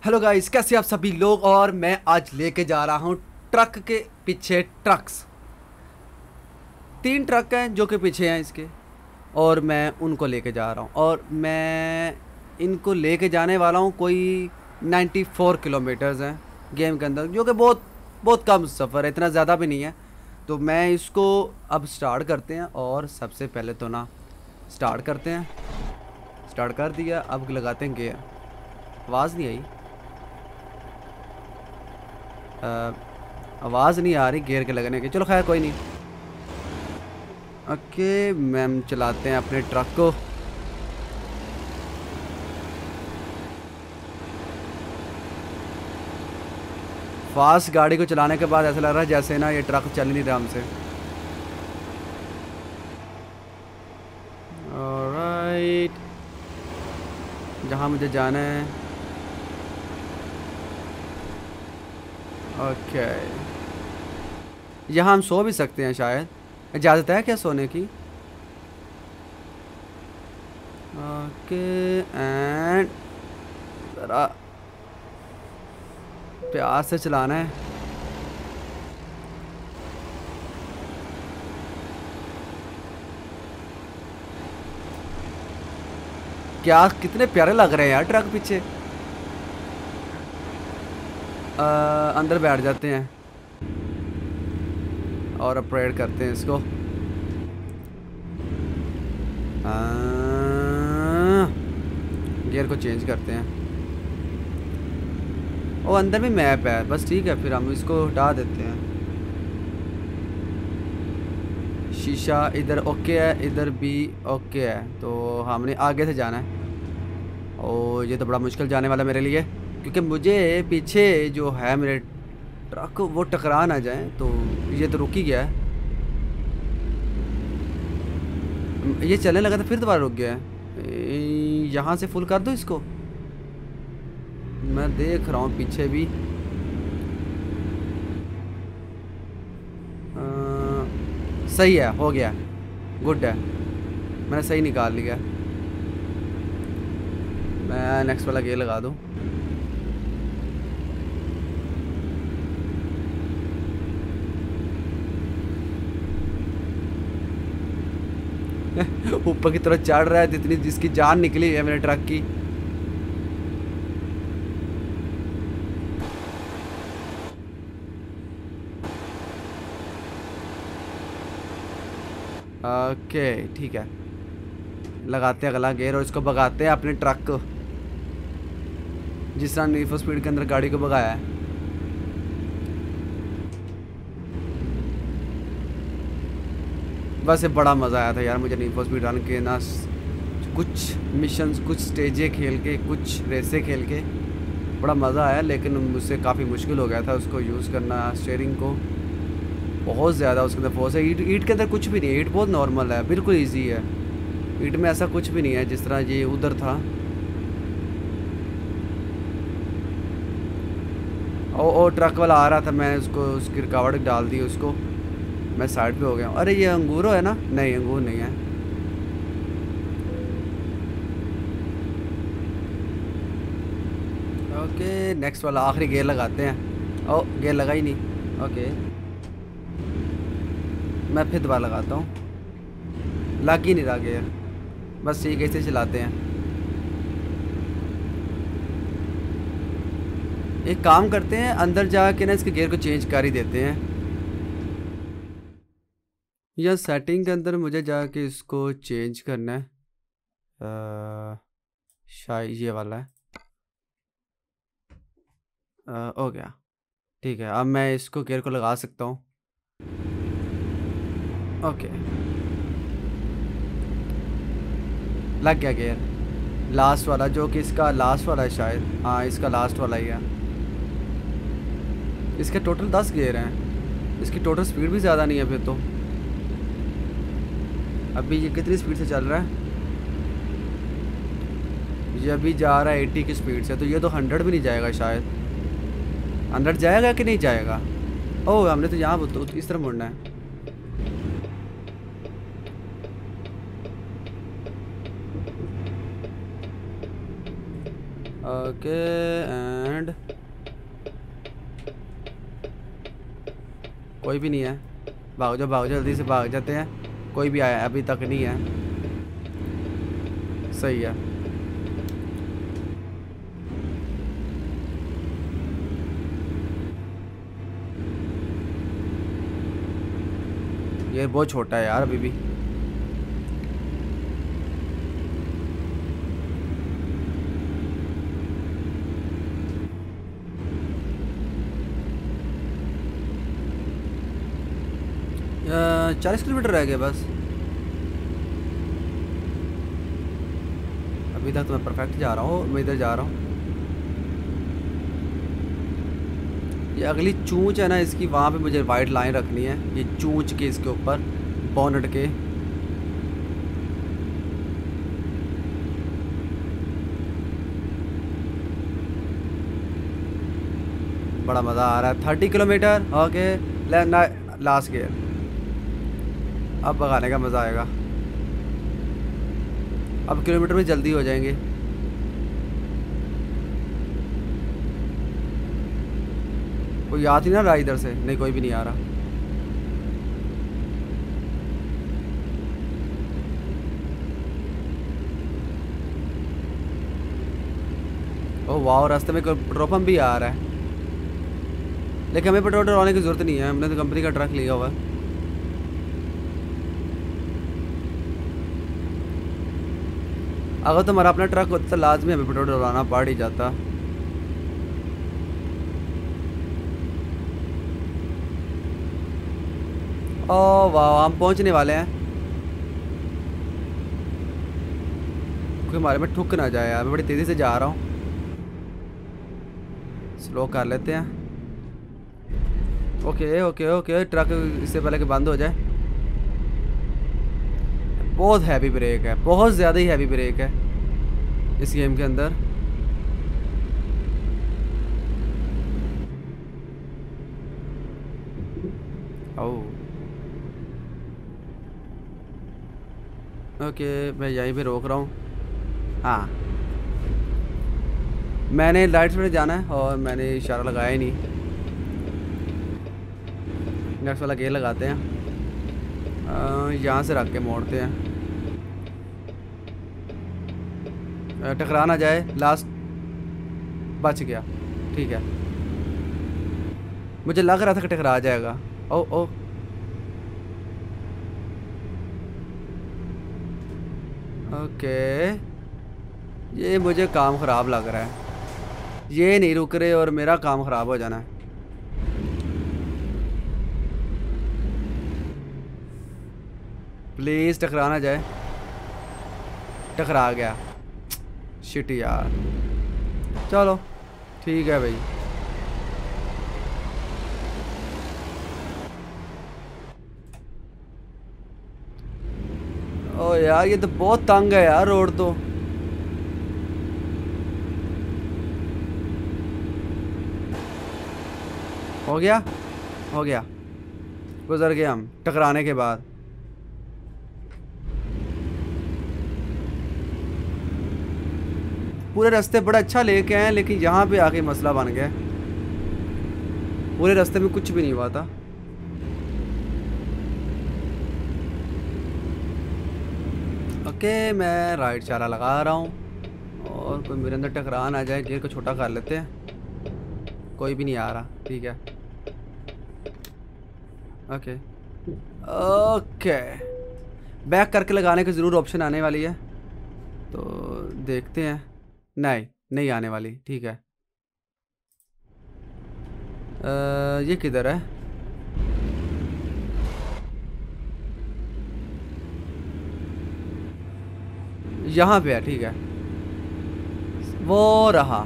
Hello guys, कैसे आप सभी लोग। और मैं आज लेके जा रहा हूँ ट्रक के पीछे ट्रक्स। 3 ट्रक हैं जो कि पीछे हैं इसके, और मैं उनको लेके जा रहा हूँ। और मैं इनको लेके जाने वाला हूँ कोई 94 किलोमीटर्स हैं गेम के अंदर, जो कि बहुत बहुत कम सफ़र है, इतना ज़्यादा भी नहीं है। तो मैं इसको अब स्टार्ट करते हैं। और सबसे पहले तो ना स्टार्ट करते हैं। स्टार्ट कर दिया, अब लगाते हैं गियर। आवाज़ नहीं आई। आवाज़ नहीं आ रही गियर के लगने की। चलो खैर कोई नहीं। ओके, मैम चलाते हैं अपने ट्रक को। फास्ट गाड़ी को चलाने के बाद ऐसा लग रहा है जैसे ना ये ट्रक चल ही नहीं रहा हमसे। ऑलराइट, जहाँ मुझे जाना है। ओके, यहाँ हम सो भी सकते हैं शायद। इजाज़त है क्या सोने की? ओके, एंड ज़रा प्यार से चलाना है। क्या कितने प्यारे लग रहे हैं यार ट्रक पीछे। अंदर बैठ जाते हैं और अपग्रेड करते हैं इसको। गियर को चेंज करते हैं। ओ, अंदर भी मैप है, बस ठीक है, फिर हम इसको हटा देते हैं। शीशा इधर ओके है, इधर भी ओके है, तो हमने आगे से जाना है। और ये तो बड़ा मुश्किल जाने वाला मेरे लिए, क्योंकि मुझे पीछे जो है मेरे ट्रक वो टकरा ना जाए। तो ये तो रुक ही गया है। ये चलने लगा था फिर दोबारा रुक गया है। यहाँ से फुल कर दो इसको। मैं देख रहा हूँ पीछे भी। सही है, हो गया, गुड है, मैंने सही निकाल लिया। मैं नेक्स्ट वाला गेयर लगा दूँ। ऊपर की तरफ चढ़ रहा है, जितनी जिसकी जान निकली है मेरे ट्रक की। ओके ठीक है, लगाते हैं अगला गेयर और इसको भगाते हैं अपने ट्रक को, जिस तरह नीड फॉर स्पीड के अंदर गाड़ी को भगाया है। वैसे बड़ा मज़ा आया था यार मुझे नीड फॉर स्पीड रन के ना। कुछ मिशंस, कुछ स्टेजें खेल के, कुछ रेसें खेल के बड़ा मज़ा आया, लेकिन मुझसे काफ़ी मुश्किल हो गया था उसको यूज़ करना। स्टीयरिंग को बहुत ज़्यादा उसके अंदर फोर्स है। ईट के अंदर कुछ भी नहीं है, ईट बहुत नॉर्मल है, बिल्कुल ईजी है। ईट में ऐसा कुछ भी नहीं है जिस तरह ये उधर था। ओ ट्रक वाला आ रहा था, मैं उसको उसकी रुकावट डाल दी उसको। मैं साइड पे हो गया हूँ। अरे ये अंगूरो है ना? नहीं, अंगूर नहीं है। ओके, नेक्स्ट वाला आखिरी गेयर लगाते हैं। ओ, गेयर लगा ही नहीं। ओके, मैं फिर दोबारा लगाता हूँ। लग ही नहीं रहा गेयर। बस ठीक है, इसे चलाते हैं। एक काम करते हैं, अंदर जाके ना इसके गियर को चेंज कर ही देते हैं। या सेटिंग के अंदर मुझे जाके इसको चेंज करना है। शायद ये वाला है। हो गया, ठीक है। अब मैं इसको गियर को लगा सकता हूँ। ओके, लग गया गियर। लास्ट वाला, जो कि इसका लास्ट वाला है शायद। हाँ, इसका लास्ट वाला ही है। इसके टोटल 10 गियर हैं। इसकी टोटल स्पीड भी ज़्यादा नहीं है फिर तो। अभी ये कितनी स्पीड से चल रहा है? ये अभी जा रहा है 80 की स्पीड से, तो ये तो 100 भी नहीं जाएगा शायद। 100 जाएगा कि नहीं जाएगा? ओह, हमने तो यहाँ तो इस तरह मुड़ना है। ओके एंड कोई भी नहीं है। भाग जाओ जल्दी से भाग जाते हैं। कोई भी आया अभी तक नहीं है। सही है। ये बहुत छोटा है यार अभी भी। अ, 40 किलोमीटर रह गए बस। अभी तक तो मैं परफेक्ट जा रहा हूँ। मैं इधर जा रहा हूँ। ये अगली चूंच है ना इसकी, वहाँ पे मुझे वाइट लाइन रखनी है। ये चूंच के इसके ऊपर बोनट के। बड़ा मज़ा आ रहा है। 30 किलोमीटर ओके। Last gear. अब भगाने का मज़ा आएगा। अब किलोमीटर में जल्दी हो जाएंगे। कोई आ ही ना रहा इधर से। नहीं कोई भी नहीं आ रहा। ओह वाह, रास्ते में पेट्रोल पंप भी आ रहा है। लेकिन हमें पेट्रोल डलवाने की ज़रूरत नहीं है। हमने तो कंपनी का ट्रक लिया हुआ है। अगर तुम्हारा अपना ट्रक होता तो लाजमी हमें पेट्रोल डलवाना पड़ ही जाता। ओह वाह, हम पहुंचने वाले हैं। कोई हमारे में ठुक ना जाए यार। मैं बड़ी तेज़ी से जा रहा हूँ। स्लो कर लेते हैं। Okay okay okay. ट्रक इससे पहले कि बंद हो जाए। बहुत हैवी ब्रेक है। बहुत ज़्यादा ही हैवी ब्रेक है इस गेम के अंदर। ओह ओके, मैं यहीं पे रोक रहा हूँ। हाँ, मैंने लाइट्स पे जाना है और मैंने इशारा लगाया ही नहीं। नेक्स्ट वाला गेयर लगाते हैं। यहाँ से रख के मोड़ते हैं। टकरा ना जाए। लास्ट बच गया। ठीक है। मुझे लग रहा था कि टकरा जाएगा। Oh oh okay. ये मुझे काम ख़राब लग रहा है। ये नहीं रुक रहे और मेरा काम ख़राब हो जाना है। प्लीज़ टकरा ना जाए। टकरा गया। शिट यार। चलो ठीक है भाई। ओ यार, ये तो बहुत तंग है यार रोड तो। हो गया हो गया। गुजर गए हम टकराने के बाद। पूरे रास्ते बड़ा अच्छा लेके आए लेकिन यहाँ पे आके मसला बन गया। पूरे रास्ते में कुछ भी नहीं हुआ था। ओके, मैं राइट चारा लगा रहा हूँ और कोई मेरे अंदर टकरा ना जाए। गियर को छोटा कर लेते हैं। कोई भी नहीं आ रहा। ठीक है। Okay okay. बैक करके लगाने की ज़रूर ऑप्शन आने वाली है तो देखते हैं। नहीं नहीं आने वाली। ठीक है। ये किधर है? यहाँ पे है। ठीक है, वो रहा।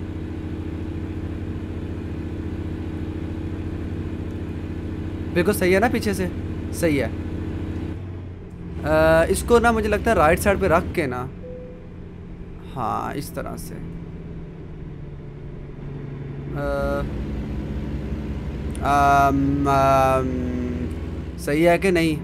बिल्कुल सही है ना पीछे से? सही है। इसको ना मुझे लगता है राइट साइड पे रख के ना, हाँ इस तरह से। सही है कि नहीं?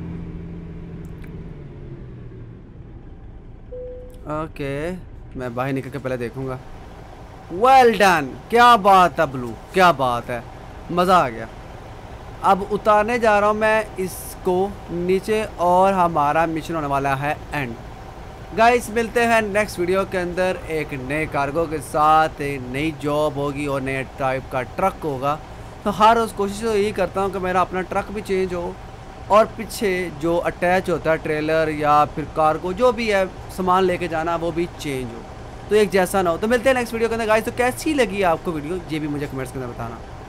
ओके, मैं बाहर निकल के पहले देखूंगा। वेल डन, क्या बात है ब्लू, क्या बात है, मज़ा आ गया। अब उतारने जा रहा हूँ मैं इसको नीचे और हमारा मिशन होने वाला है एंड। गाइस मिलते हैं नेक्स्ट वीडियो के अंदर एक नए कार्गो के साथ, एक नई जॉब होगी और नए टाइप का ट्रक होगा। तो हर रोज़ कोशिश तो यही करता हूँ कि मेरा अपना ट्रक भी चेंज हो और पीछे जो अटैच होता है ट्रेलर या फिर कार्गो जो भी है सामान लेके जाना वो भी चेंज हो, तो एक जैसा ना हो। तो मिलते हैं नेक्स्ट वीडियो के अंदर गाइस। तो कैसी लगी आपको वीडियो ये भी मुझे कमेंट्स के अंदर बताना।